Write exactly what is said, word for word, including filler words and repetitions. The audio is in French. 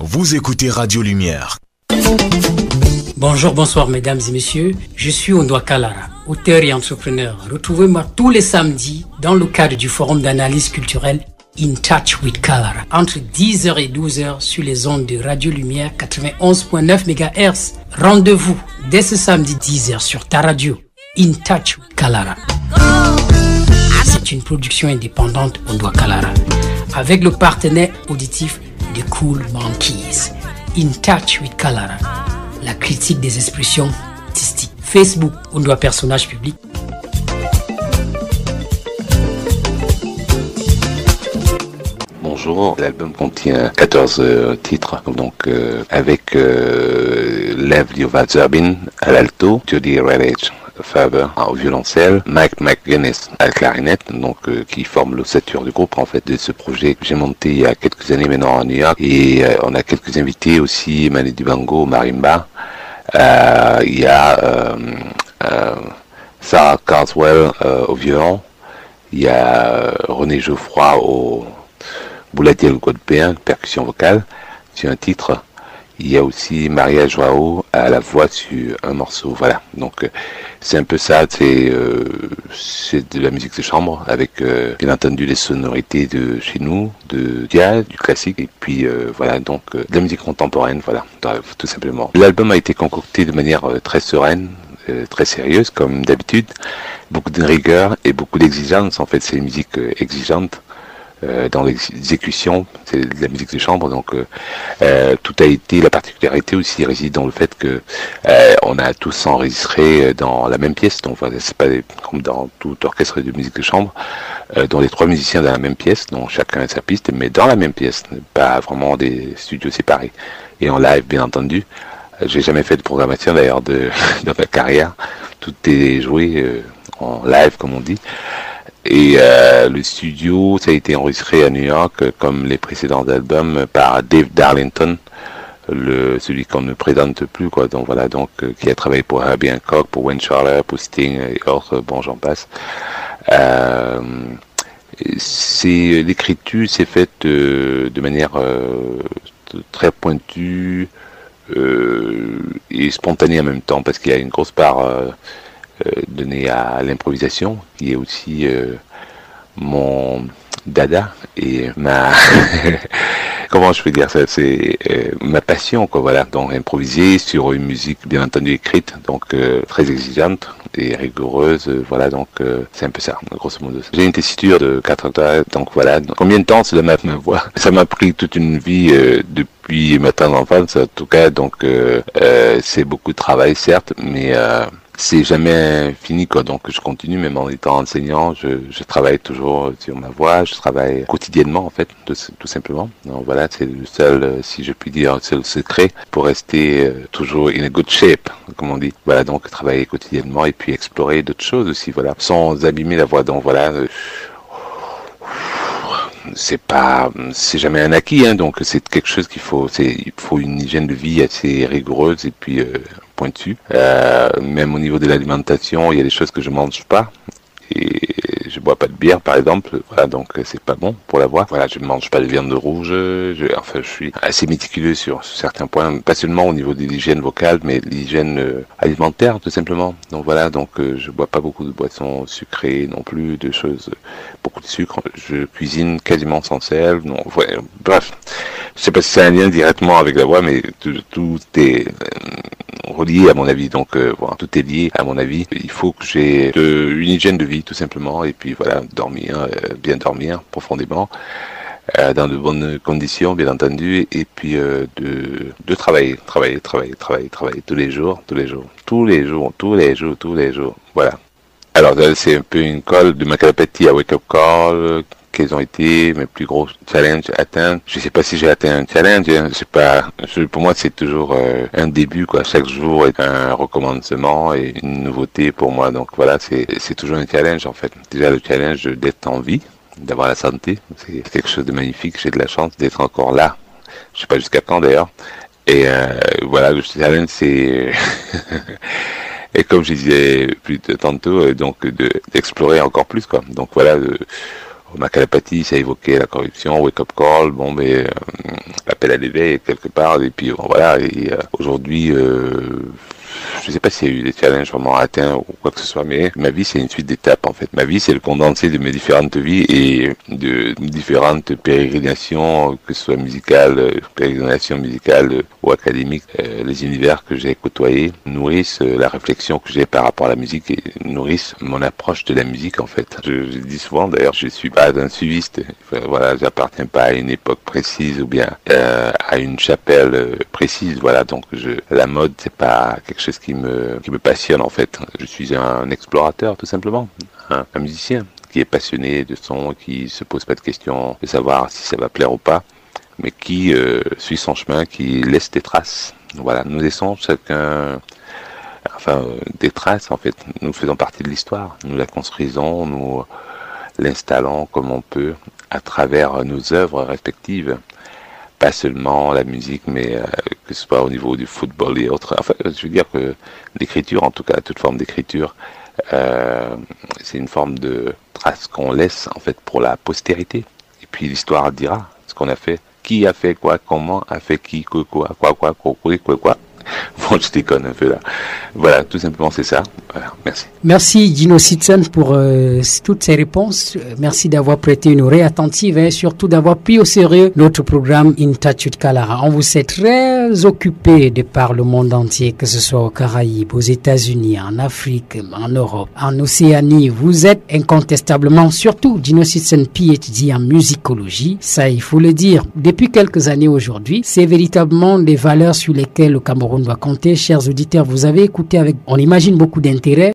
Vous écoutez Radio Lumière. Bonjour, bonsoir mesdames et messieurs, je suis Ondoa Kalara, auteur et entrepreneur. Retrouvez-moi tous les samedis dans le cadre du forum d'analyse culturelle In Touch with Kalara, entre dix heures et douze heures sur les ondes de Radio Lumière quatre-vingt-onze virgule neuf mégahertz. Rendez-vous dès ce samedi dix heures sur ta radio, In Touch with Kalara. C'est une production indépendante Ondoa Kalara, avec le partenaire auditif de Cool Monkeys. In Touch with Kalara, la critique des expressions artistiques. Facebook, Ondoa personnage public. Bonjour, l'album contient quatorze euh, titres, donc euh, avec euh, Lev Liova-Zerbin à l'alto, Jody Redage Faber au violoncelle, Mike McGuinness à la clarinette, donc euh, qui forme l'ossature du groupe en fait de ce projet que j'ai monté il y a quelques années maintenant à New York. Et euh, on a quelques invités aussi, Manu Dibango au marimba, euh, il y a euh, euh, Sarah Carswell euh, au violon, il y a euh, René Geoffroy au Bouladiel Godbert, percussion vocale sur un titre. Il y a aussi Maria Joao à la voix sur un morceau. Voilà, donc euh, c'est un peu ça, c'est euh, c'est de la musique de chambre avec euh, bien entendu les sonorités de chez nous, de jazz, du classique, et puis euh, voilà, donc euh, de la musique contemporaine, voilà, tout simplement. L'album a été concocté de manière euh, très sereine, euh, très sérieuse comme d'habitude, beaucoup de rigueur et beaucoup d'exigence. En fait, c'est une musique euh, exigeante. Euh, dans l'exécution, c'est de la musique de chambre, donc euh, euh, tout a été, la particularité aussi réside dans le fait que euh, on a tous enregistré dans la même pièce, donc voilà, c'est pas comme dans tout orchestre de musique de chambre, euh, dont les trois musiciens dans la même pièce, dont chacun a sa piste, mais dans la même pièce, pas vraiment des studios séparés. Et en live, bien entendu, euh, j'ai jamais fait de programmation d'ailleurs de, de ma carrière, tout est joué euh, en live comme on dit. Et euh, le studio, ça a été enregistré à New York, euh, comme les précédents albums, par Dave Darlington, le celui qu'on ne présente plus, quoi. Donc voilà, donc euh, qui a travaillé pour Herbie Hancock, pour Wayne Shorter, pour Sting et autres, bon j'en passe. Euh, c'est l'écriture s'est faite euh, de manière euh, très pointue euh, et spontanée en même temps, parce qu'il y a une grosse part euh, Euh, donné à l'improvisation, qui est aussi euh, mon dada et ma comment je peux dire ça, c'est euh, ma passion, quoi. Voilà, donc improviser sur une musique bien entendu écrite, donc euh, très exigeante et rigoureuse, euh, voilà, donc euh, c'est un peu ça, grosso modo. J'ai une tessiture de quatre octaves, donc voilà. Donc, combien de temps cela m'a ma voix, ça m'a pris toute une vie euh, depuis ma tendre enfance en tout cas, donc euh, euh, c'est beaucoup de travail certes, mais euh, c'est jamais fini, quoi. Donc je continue, même en étant enseignant, je, je travaille toujours sur ma voix, je travaille quotidiennement en fait, tout, tout simplement. Donc voilà, c'est le seul, si je puis dire, c'est le secret pour rester euh, toujours in a good shape, comme on dit. Voilà, donc travailler quotidiennement et puis explorer d'autres choses aussi, voilà, sans abîmer la voix. Donc voilà, euh, c'est pas, c'est jamais un acquis, hein, donc c'est quelque chose qu'il faut, c'est, il faut une hygiène de vie assez rigoureuse et puis euh, pointue. Euh, même au niveau de l'alimentation, il y a des choses que je mange pas et je bois pas de bière par exemple, voilà, donc c'est pas bon pour la voix. Voilà, je ne mange pas de viande rouge, je, enfin je suis assez méticuleux sur, sur certains points, pas seulement au niveau de l'hygiène vocale, mais l'hygiène euh, alimentaire tout simplement. Donc voilà, donc euh, je bois pas beaucoup de boissons sucrées non plus, de choses, beaucoup de sucre. Je cuisine quasiment sans sel, non, ouais, bref, je sais pas si c'est un lien directement avec la voix, mais tout, tout est euh, relié à mon avis, donc euh, voilà, tout est lié à mon avis. Il faut que j'ai de, une hygiène de vie tout simplement, et puis voilà, dormir, euh, bien dormir profondément, euh, dans de bonnes conditions bien entendu, et puis euh, de, de travailler, travailler, travailler, travailler, travailler tous les jours, tous les jours, tous les jours, tous les jours, tous les jours, voilà. Alors c'est un peu une colle de Macalapati à Wake Up Call, quels ont été mes plus gros challenges atteints. Je sais pas si j'ai atteint un challenge, hein. Je sais pas, je, pour moi c'est toujours euh, un début, quoi. Chaque jour est un recommencement et une nouveauté pour moi, donc voilà, c'est c'est toujours un challenge en fait. Déjà le challenge d'être en vie, d'avoir la santé, c'est quelque chose de magnifique. J'ai de la chance d'être encore là. Je sais pas jusqu'à quand d'ailleurs. Et euh, voilà, le challenge c'est et comme je disais plus de, tantôt, donc de d'explorer encore plus, quoi. Donc voilà. De, Macalapati, ça évoquait la corruption, Wake Up Call, bon, mais euh, la appel à l'éveil quelque part. Et puis voilà, et euh, aujourd'hui, euh, je ne sais pas s'il y a eu des challenges vraiment atteints ou quoi que ce soit, mais ma vie, c'est une suite d'étapes, en fait. Ma vie, c'est le condensé de mes différentes vies et de différentes pérégrinations, que ce soit musicales, pérégrinations musicales ou académiques. Euh, les univers que j'ai côtoyés nourrissent la réflexion que j'ai par rapport à la musique et nourrissent mon approche de la musique, en fait. Je, je dis souvent, d'ailleurs, je suis pas un suiviste. Enfin, voilà, j'appartiens pas à une époque précise ou bien euh, à une chapelle précise. Voilà, donc je, la mode, c'est pas quelque chose qui me, qui me passionne, en fait. Je suis un explorateur, tout simplement, un, un musicien qui est passionné de son, qui se pose pas de questions de savoir si ça va plaire ou pas, mais qui euh, suit son chemin, qui laisse des traces. Voilà, nous laissons chacun, enfin, euh, des traces, en fait. Nous faisons partie de l'histoire, nous la construisons, nous l'installons comme on peut à travers nos œuvres respectives. Pas seulement la musique, mais euh, que ce soit au niveau du football et autres. Enfin, je veux dire que l'écriture, en tout cas, toute forme d'écriture, euh, c'est une forme de trace qu'on laisse, en fait, pour la postérité. Et puis l'histoire dira ce qu'on a fait. Qui a fait quoi, comment a fait qui, quoi, quoi, quoi, quoi, quoi, quoi, quoi, quoi. Bon, je déconne un peu là. Voilà, tout simplement, c'est ça. Voilà, merci. Merci Gino Sitson pour euh, toutes ces réponses. Merci d'avoir prêté une oreille attentive et surtout d'avoir pris au sérieux notre programme In Touch with Kalara. On vous sait très occupé de par le monde entier, que ce soit aux Caraïbes, aux États-Unis, en Afrique, en Europe, en Océanie. Vous êtes incontestablement, surtout Gino Sitson, P H D en musicologie. Ça, il faut le dire. Depuis quelques années aujourd'hui, c'est véritablement des valeurs sur lesquelles le Cameroun doit compter. Chers auditeurs, vous avez écouté avec, on imagine, beaucoup d'intérêt